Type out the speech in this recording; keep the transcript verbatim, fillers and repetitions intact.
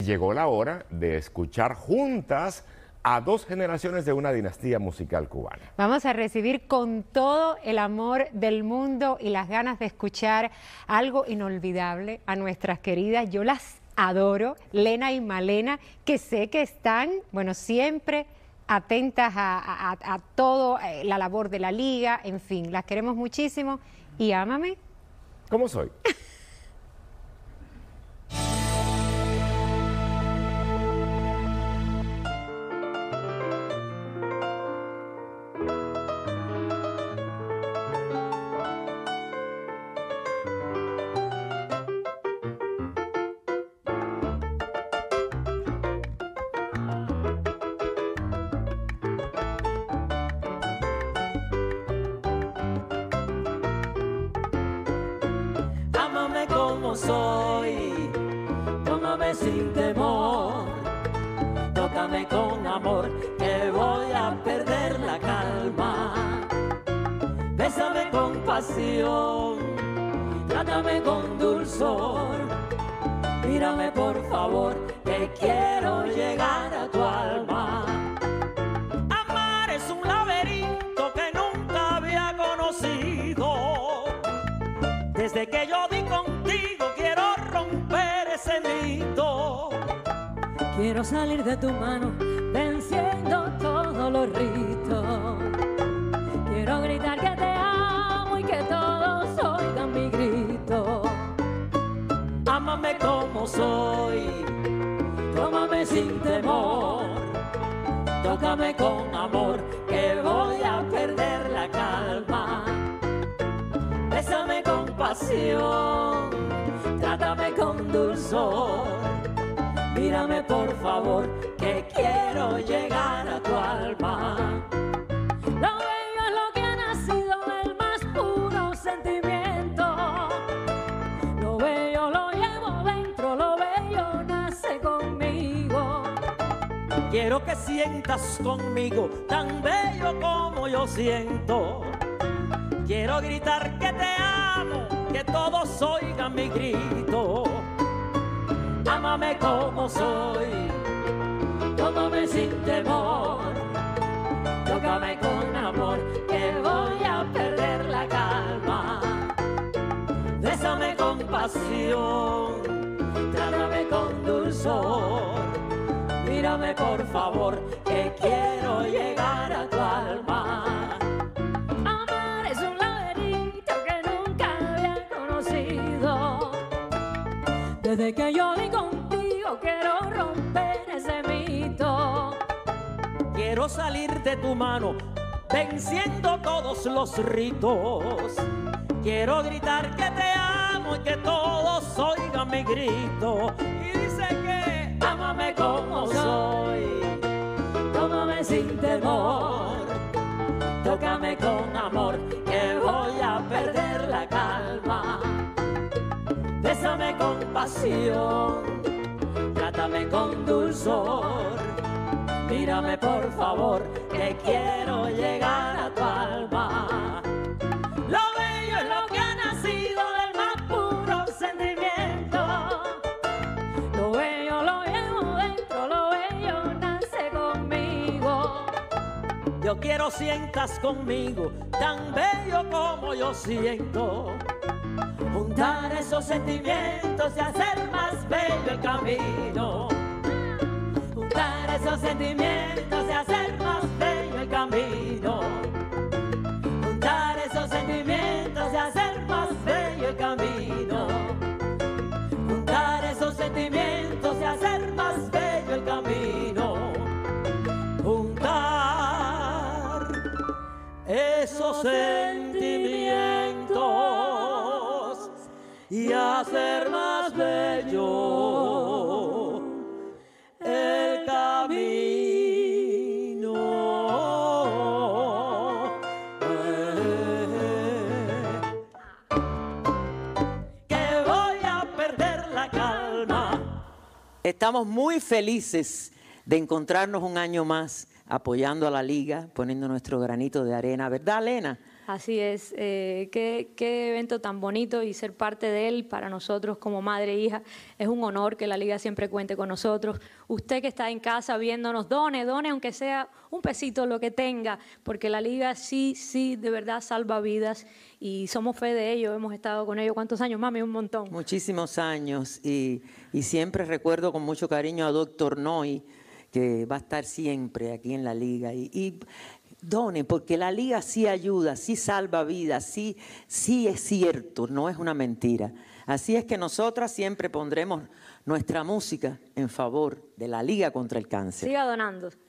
llegó la hora de escuchar juntas a dos generaciones de una dinastía musical cubana. Vamos a recibir con todo el amor del mundo y las ganas de escuchar algo inolvidable a nuestras queridas. Yo las adoro, Lena y Malena, que sé que están, bueno, siempre atentas a, a, a todo, eh, la labor de la liga, en fin, las queremos muchísimo. Y ámame. ¿Cómo soy? Como soy, tómame sin temor, tócame con amor, que voy a perder la calma. Bésame con pasión, trátame con dulzor, mírame por favor, que quiero llegar a tu alma. Amar es un laberinto que nunca había conocido, desde que yo di contigo quiero romper ese mito. Quiero salir de tu mano venciendo todos los ritos. Quiero gritar que te amo y que todos oigan mi grito. Ámame como soy, tómame sin temor, tócame con amor, que voy a perder la calma. Bésame con pasión, trátame con dulzor, mírame por favor, que quiero llegar a tu alma. Lo bello es lo que ha nacido del más puro sentimiento. Lo bello lo llevo dentro, lo bello nace conmigo. Quiero que sientas conmigo tan bello como yo siento. Quiero gritar que te amo, que todos oigan mi grito. Ámame como soy, tómame sin temor, tócame con amor, que voy a perder la calma. Bésame con pasión, trátame con dulzor, mírame por favor, que quiero llegar a tu alma. Desde que yo di contigo quiero romper ese mito. Quiero salir de tu mano venciendo todos los ritos. Quiero gritar que te amo y que todos oigan mi grito. Y dice que ámame como soy, tómame sin temor, tócame con amor, que voy a perder la calma. Bésame con pasión, trátame con dulzor, mírame por favor, que quiero llegar a tu alma. Lo bello es lo que ha nacido del más puro sentimiento. Lo bello lo llevo dentro, lo bello nace conmigo. Yo quiero sientas conmigo, tan bello como yo siento. Juntar esos sentimientos y hacer más bello el camino. Juntar esos sentimientos y hacer más bello el camino. Juntar esos sentimientos y hacer más bello el camino. Juntar esos sentimientos y hacer más bello el camino. Juntar esos sentimientos y hacer más bello el camino. Que voy a perder la calma. Estamos muy felices de encontrarnos un año más apoyando a la liga, poniendo nuestro granito de arena, ¿verdad, Lena? Así es, eh, qué, qué evento tan bonito y ser parte de él para nosotros como madre e hija. Es un honor que la Liga siempre cuente con nosotros. Usted que está en casa viéndonos, done, done aunque sea un pesito lo que tenga, porque la Liga sí, sí, de verdad salva vidas y somos fe de ello. Hemos estado con ellos, ¿cuántos años, mami? Un montón. Muchísimos años y, y siempre recuerdo con mucho cariño a doctor Noy, que va a estar siempre aquí en la Liga. Y, y done, porque la Liga sí ayuda, sí salva vidas, sí, sí es cierto, no es una mentira. Así es que nosotras siempre pondremos nuestra música en favor de la Liga contra el Cáncer. Siga donando.